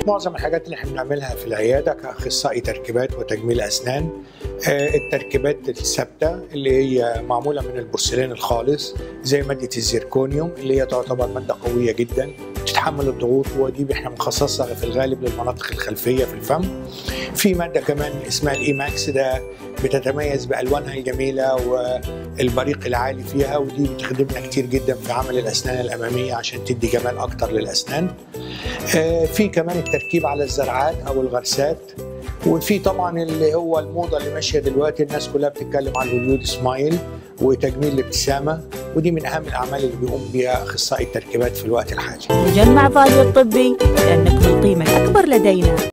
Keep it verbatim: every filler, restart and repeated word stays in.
معظم الحاجات اللي احنا بنعملها في العياده كاخصائي تركيبات وتجميل اسنان، التركيبات الثابته اللي هي معموله من البورسلين الخالص، زي ماده الزيركونيوم اللي هي تعتبر ماده قويه جدا تتحمل الضغوط، ودي احنا بنخصصها في الغالب للمناطق الخلفيه في الفم. في ماده كمان اسمها الاي ماكس، ده بتتميز بالوانها الجميله والبريق العالي فيها، ودي بتخدمنا كتير جدا في عمل الاسنان الاماميه عشان تدي جمال اكتر للاسنان. في كمان التركيب على الزرعات او الغرسات، وفي طبعا اللي هو الموضه اللي ماشيه دلوقتي، الناس كلها بتتكلم عن الهوليود سمايل وتجميل الابتسامه، ودي من اهم الاعمال اللي بيقوم بها اخصائي التركيبات في الوقت الحالي. مجمع فاليو الطبي، لانكم القيمه الاكبر لدينا.